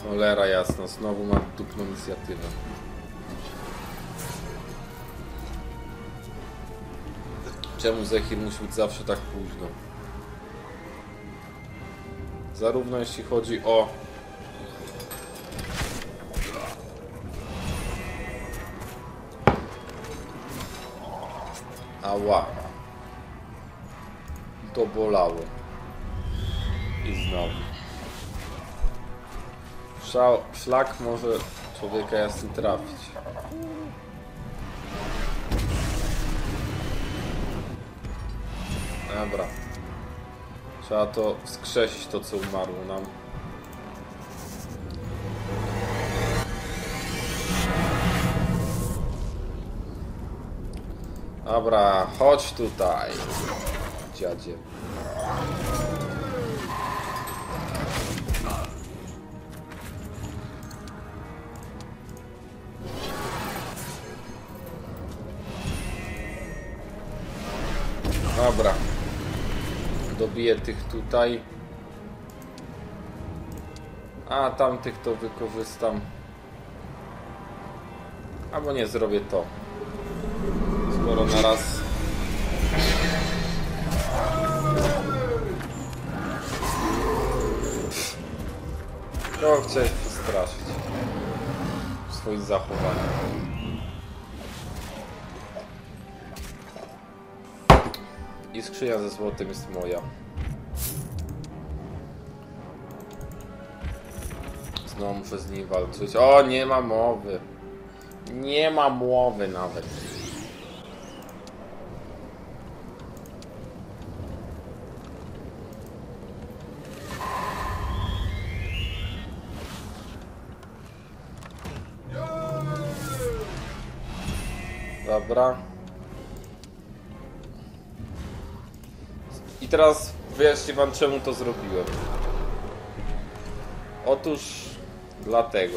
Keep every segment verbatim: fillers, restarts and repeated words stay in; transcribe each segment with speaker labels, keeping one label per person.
Speaker 1: Cholera jasna, znowu mam dupną inicjatywę. Czemu Zehir musi być zawsze tak późno? Zarówno jeśli chodzi o... Ała. To bolało. I znowu. Szał, szlak może człowieka jasny trafić. Dobra. Trzeba to wskrzesić, to co umarło nam. Dobra, chodź tutaj, dziadzie. Dobra. Dobiję tych tutaj. A tamtych to wykorzystam. Albo nie, zrobię to. Skoro na raz... Kogo chciałeś przestraszyć w swoim zachowaniu? I skrzynia ze złotem jest moja. Znowu muszę z niej walczyć. O, nie ma mowy. Nie ma mowy nawet. Dobra. I teraz wyjaśnię wam, czemu to zrobiłem. Otóż dlatego.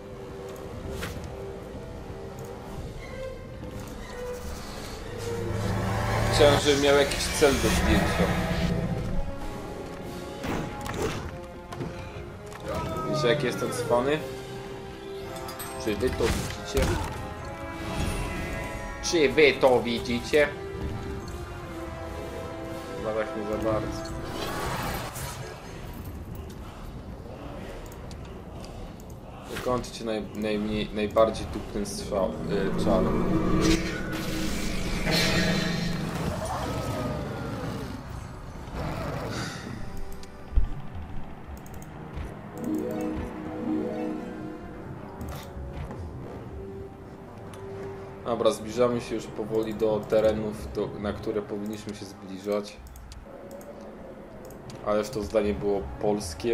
Speaker 1: Chciałem, żeby miał jakiś cel do zdjęcia. Wiecie, jak jestem cwany? Czy wy to widzicie? Czy wy to widzicie? Chyba tak nie za bardzo. Wykończycie naj, najmniej, najbardziej dupnym strzał, yy, czarem. Dobra, zbliżamy się już powoli do terenów, do, na które powinniśmy się zbliżać. Ależ to zdanie było polskie.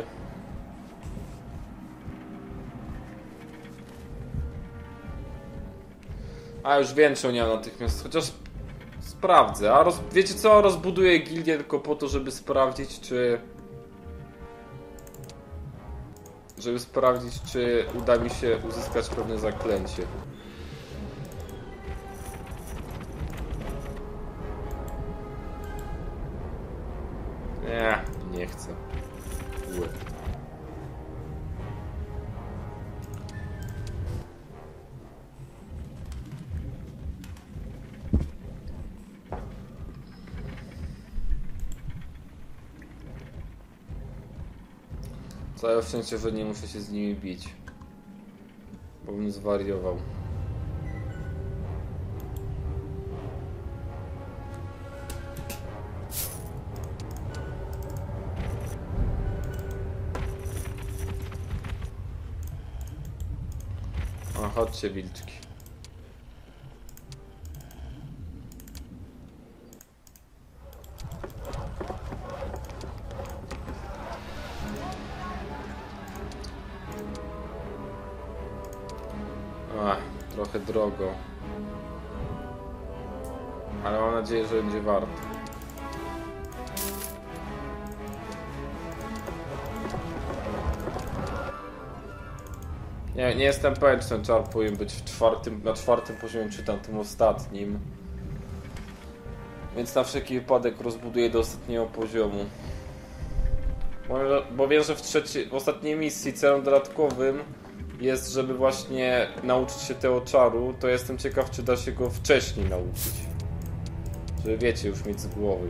Speaker 1: A już wiem, czy nie natychmiast, chociaż sprawdzę. A roz, wiecie co? Rozbuduję gildię tylko po to, żeby sprawdzić, czy... Żeby sprawdzić, czy uda mi się uzyskać pewne zaklęcie. Nie, nie chcę. Ły. Całe szczęście, że nie muszę się z nimi bić, bo bym zwariował. A chodźcie, wilczki. Ach, trochę drogo. Ale mam nadzieję, że będzie warto. Nie, nie jestem pewien, czy ten czar powinien być w czwartym, na czwartym poziomie, czy tam tym ostatnim. Więc na wszelki wypadek rozbuduję do ostatniego poziomu. Bo, bo wiem, że w, trzeciej, w ostatniej misji celem dodatkowym jest, żeby właśnie nauczyć się tego czaru, to jestem ciekaw, czy da się go wcześniej nauczyć. Żeby wiecie, już mieć z głowy.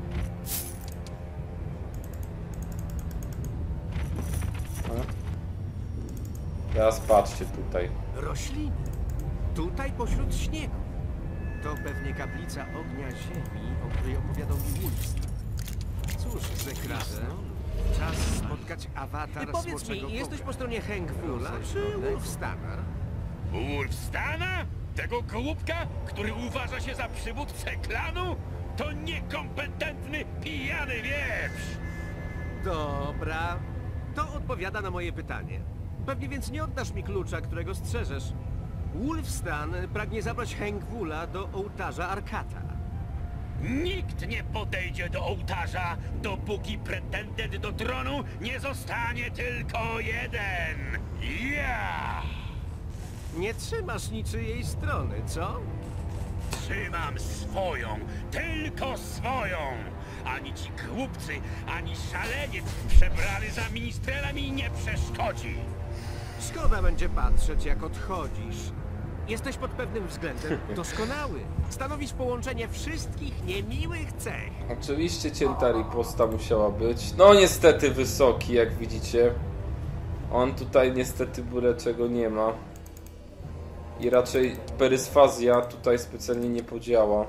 Speaker 1: Teraz patrzcie tutaj.
Speaker 2: Rośliny. Tutaj pośród śniegu. To pewnie kaplica ognia ziemi, o której opowiadał mi Wolfstan. Cóż, Zekrasno, czas spotkać awatar
Speaker 3: Powiedz
Speaker 2: smoczego
Speaker 3: mi, jesteś
Speaker 2: boga.
Speaker 3: po stronie
Speaker 2: Hengwula czy Wolfstana?
Speaker 4: Wolfstana? Tego głupka, który uważa się za przywódcę klanu? To niekompetentny, pijany wieprz!
Speaker 2: Dobra, to odpowiada na moje pytanie. Pewnie więc nie oddasz mi klucza, którego strzeżesz. Wolfstan pragnie zabrać Hengwula do ołtarza Arkata.
Speaker 4: Nikt nie podejdzie do ołtarza, dopóki pretendent do tronu nie zostanie tylko jeden. Ja!
Speaker 2: Nie trzymasz niczyjej strony, co?
Speaker 4: Trzymam swoją, tylko swoją! Ani ci głupcy, ani szaleniec przebrany za ministrela mi nie przeszkodzi!
Speaker 2: Szkoda będzie patrzeć, jak odchodzisz. Jesteś pod pewnym względem doskonały. Stanowisz połączenie wszystkich niemiłych cech.
Speaker 1: Oczywiście cięta riposta musiała być. No niestety wysoki, jak widzicie. On tutaj niestety byle czego nie ma. I raczej perysfazja tutaj specjalnie nie podziała.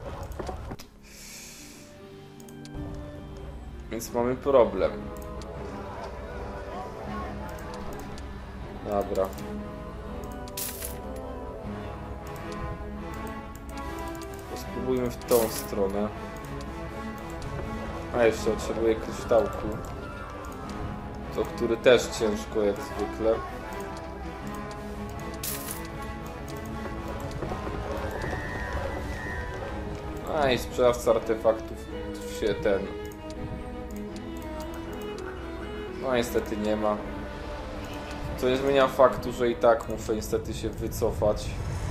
Speaker 1: Więc mamy problem. Dobra. Spróbujmy w tą stronę. A jeszcze potrzebuję kryształku. To który też ciężko jak zwykle. A i sprzedawca artefaktów się ten... No niestety nie ma. Co nie zmienia faktu, że i tak muszę niestety się wycofać.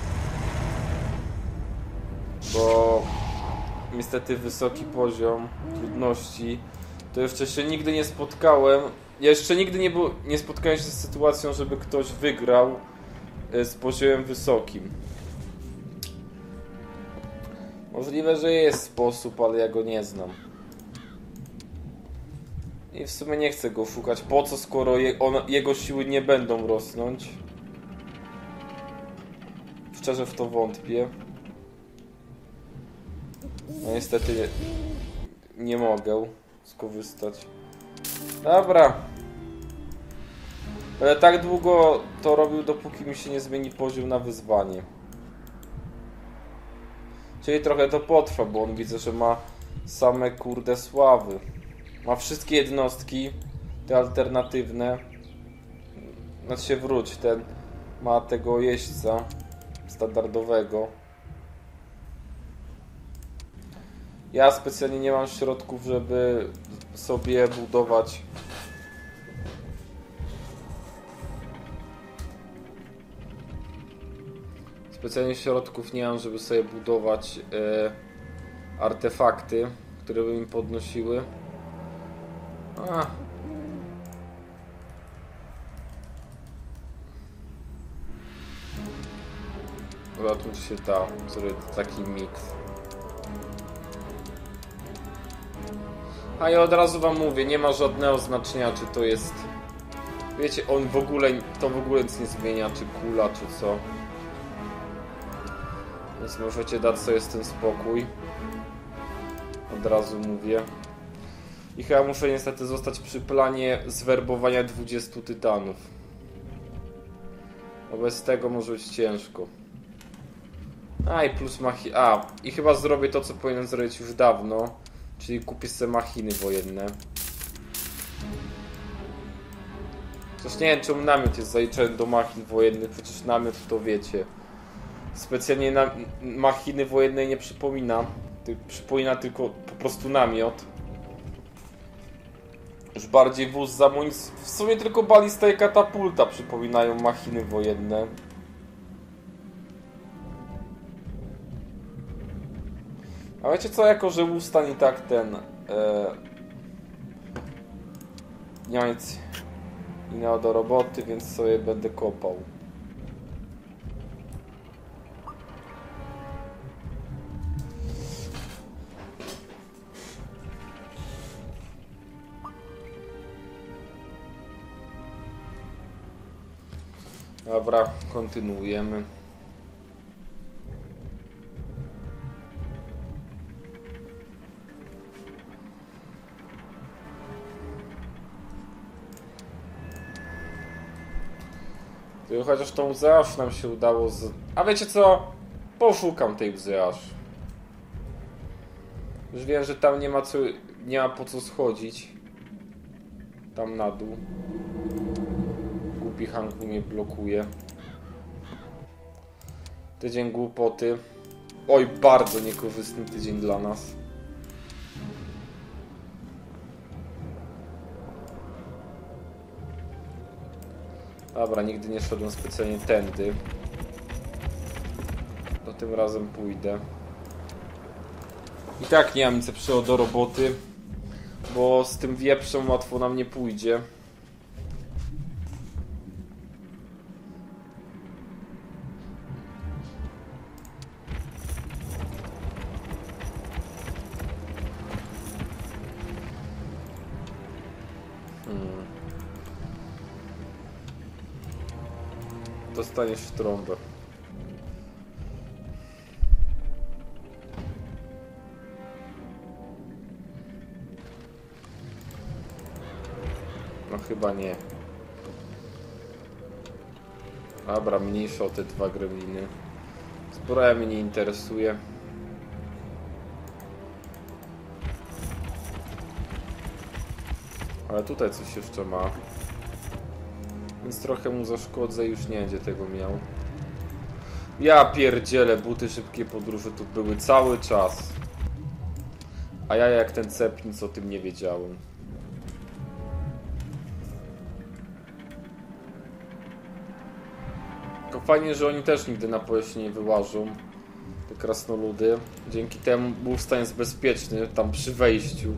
Speaker 1: Bo niestety wysoki poziom trudności to jeszcze się nigdy nie spotkałem. Ja jeszcze nigdy nie, był, nie spotkałem się z sytuacją, żeby ktoś wygrał z poziomem wysokim. Możliwe, że jest sposób, ale ja go nie znam. I w sumie nie chcę go szukać. Po co, skoro je, on, jego siły nie będą rosnąć? Szczerze w to wątpię. No niestety nie, nie mogę skorzystać. Dobra. Ale tak długo to robił, dopóki mi się nie zmieni poziom na wyzwanie. Czyli trochę to potrwa, bo on widzę, że ma same kurde sławy. Ma wszystkie jednostki, te alternatywne. Znaczy się wróć, ten ma tego jeźdźca standardowego. Ja specjalnie nie mam środków, żeby sobie budować specjalnie środków nie mam, żeby sobie budować e, artefakty, które by mi podnosiły. A. Zobaczmy, czy się da zrobić taki miks. A ja od razu wam mówię, nie ma żadnego znaczenia, czy to jest... Wiecie, on w ogóle, to w ogóle nic nie zmienia, czy kula, czy co. Więc możecie dać sobie z tym spokój. Od razu mówię. I chyba muszę niestety zostać przy planie zwerbowania dwudziestu tytanów. Bo bez tego może być ciężko. A i plus machi... A, i chyba zrobię to, co powinienem zrobić już dawno. Czyli kupię sobie machiny wojenne. Chociaż nie wiem, czemu namiot jest zaliczony do machin wojennych. Przecież namiot to wiecie. Specjalnie na machiny wojennej nie przypomina. Ty, przypomina tylko po prostu namiot. Już bardziej wóz z amunicji. W sumie tylko balista i katapulta przypominają machiny wojenne. A wiecie co, jako że Wolfstan i tak ten... E, nie ma nic innego do roboty, więc sobie będę kopał. Dobra, kontynuujemy. Chociaż tą łzę aż nam się udało z... A wiecie co? Poszukam tej łzy aż. Już wiem, że tam nie ma co... Nie ma po co schodzić. Tam na dół. Głupi Hanku mnie blokuje. Tydzień głupoty. Oj, bardzo niekorzystny tydzień dla nas. Dobra, nigdy nie szedłem specjalnie tędy. To tym razem pójdę. I tak nie mam nic lepszego do roboty, bo z tym wieprzem łatwo nam nie pójdzie. Hmm. Dostaniesz w trąbę. No chyba nie. Dobra, mniejsza o te dwa gremliny. Zbroja mnie nie interesuje. Ale tutaj coś jeszcze ma. Więc trochę mu zaszkodzę i już nie będzie tego miał. Ja pierdzielę, buty szybkiej podróży tu były cały czas. A ja jak ten cep nic o tym nie wiedziałem. Tylko fajnie, że oni też nigdy na powierzchnię nie wyłażą. Te krasnoludy. Dzięki temu był stan jest bezpieczny tam przy wejściu.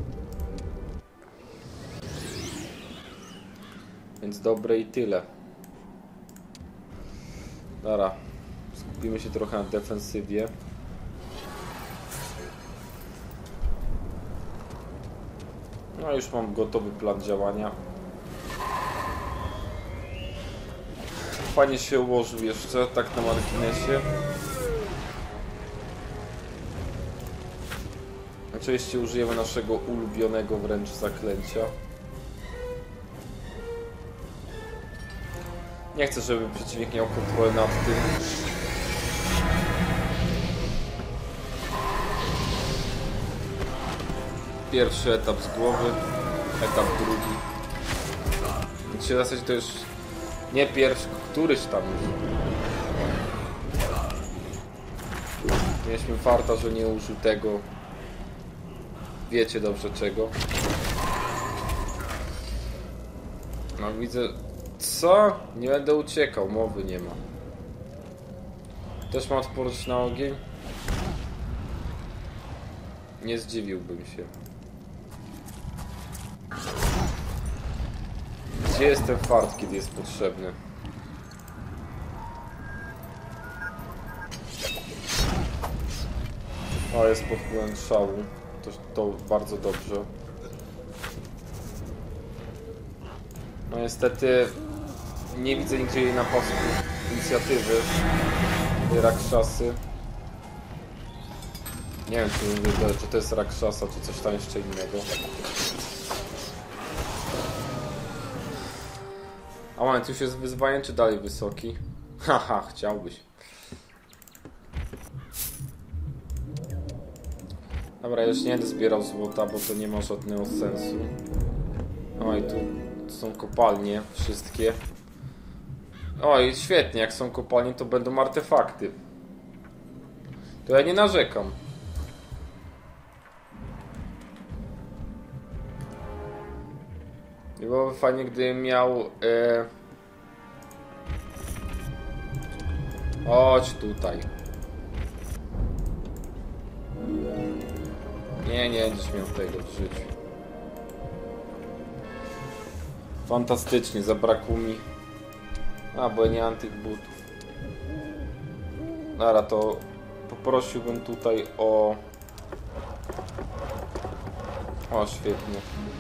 Speaker 1: Więc dobre i tyle. Dobra. Skupimy się trochę na defensywie. No już mam gotowy plan działania. Fajnie się ułożył jeszcze, tak na marginesie. Oczywiście użyjemy naszego ulubionego wręcz zaklęcia. Nie chcę, żeby przeciwnik miał kontrolę nad tym. Pierwszy etap z głowy, etap drugi. Więc się w zasadzie to już nie pierwszy, któryś tam już. Mieliśmy farta, że nie użył tego. Wiecie dobrze czego. No widzę... Co? Nie będę uciekał, mowy nie ma. Też ma odporność na ogień? Nie zdziwiłbym się. Gdzie jest ten fart, kiedy jest potrzebny? O, jest pod wpływem szału. To, to bardzo dobrze. No niestety nie widzę nigdzie jej na pasku inicjatywy. Rakshasy. Nie wiem, czy, czy to jest Rakshasa, czy coś tam jeszcze innego. A moment, już jest wyzwanie, czy dalej wysoki? Haha, chciałbyś. Dobra, już nie będę zbierał złota, bo to nie ma żadnego sensu. No i tu są kopalnie, wszystkie. Oj, świetnie, jak są kopalnie, to będą artefakty. To ja nie narzekam. I byłoby fajnie, gdybym miał... E... Chodź tutaj. Nie, nie będziesz miał tego w życiu. Fantastycznie, zabrakło mi... A, bo ja nie mam tych butów. Dobra, to poprosiłbym tutaj o... O, świetnie.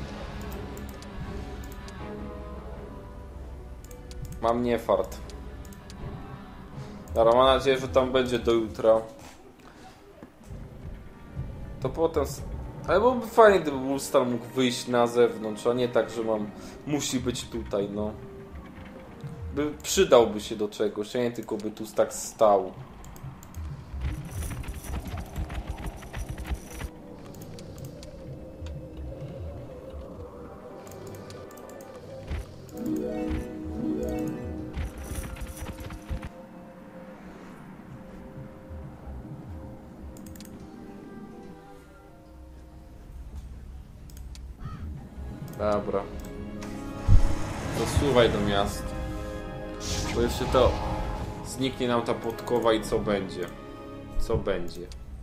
Speaker 1: Mam nie fart. Dobra, mam nadzieję, że tam będzie do jutra. To potem... Ale byłoby fajnie, gdyby Woolstar mógł wyjść na zewnątrz, a nie tak, że mam... Musi być tutaj, no. By przydałby się do czegoś, a nie tylko by tu tak stał. Dobra. Zasuwaj do miasta. Bo jeszcze to zniknie nam ta podkowa i co będzie? Co będzie?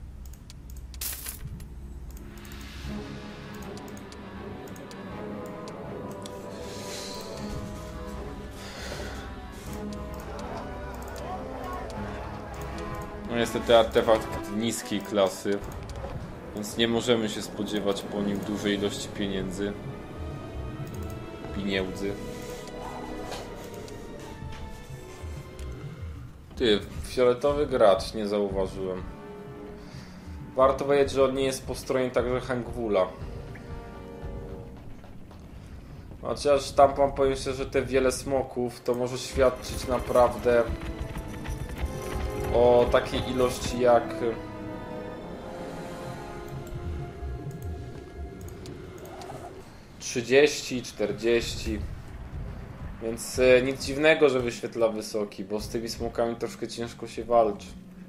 Speaker 1: No niestety artefakt niskiej klasy, więc nie możemy się spodziewać po nim dużej ilości pieniędzy. Pieniędzy. Ty, fioletowy gracz, nie zauważyłem. Warto wiedzieć, że on nie jest po stronie także Hangwula. Chociaż tam mam powiem szczerze, że te wiele smoków to może świadczyć naprawdę o takiej ilości jak trzydzieści, czterdzieści. Więc e, nic dziwnego, że wyświetla wysoki, bo z tymi smokami troszkę ciężko się walczy.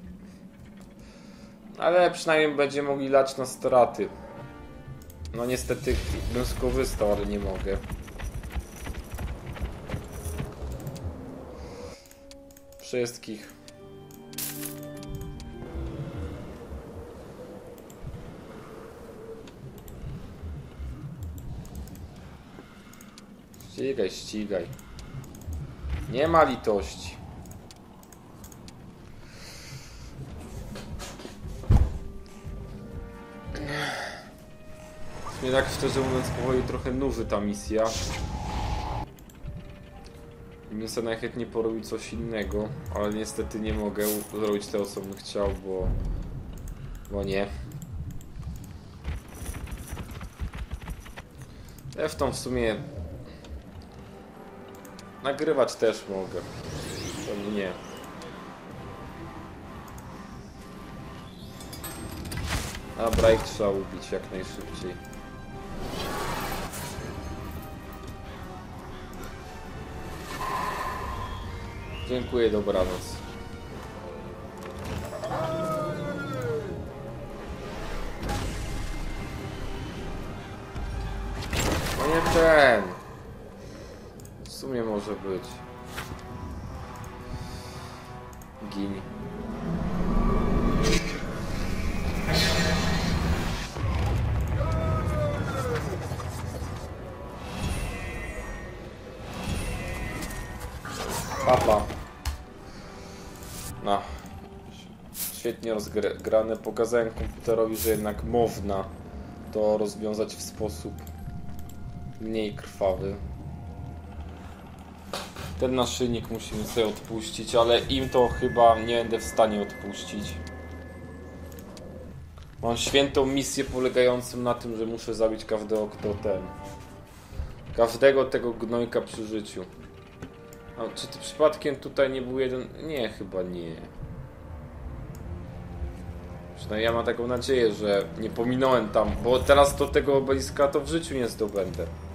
Speaker 1: Ale przynajmniej będziemy mogli lać na straty. No niestety bym skorzystał, ale nie mogę. Wszystkich. Ścigaj, ścigaj. Nie ma litości. Mnie tak szczerze mówiąc powoli trochę nuży ta misja. Bym sobie najchętniej porobił coś innego, ale niestety nie mogę zrobić tego, co bym chciał, bo... Bo nie. Zresztą w sumie... Nagrywać też mogę. To nie. Dobra, ich trzeba ubić jak najszybciej. Dziękuję, dobranoc. No nie ten. W sumie może być. Gin. Papa. No. Świetnie rozgrane. Pokazałem komputerowi, że jednak można to rozwiązać w sposób mniej krwawy. Ten naszyjnik musimy sobie odpuścić, ale im to chyba nie będę w stanie odpuścić. Mam świętą misję polegającą na tym, że muszę zabić każdego, kto ten... Każdego tego gnojka przy życiu. A czy ty przypadkiem tutaj nie był jeden... Nie, chyba nie. Przynajmniej ja mam taką nadzieję, że nie pominąłem tam, bo teraz do tego obeliska to w życiu nie zdobędę.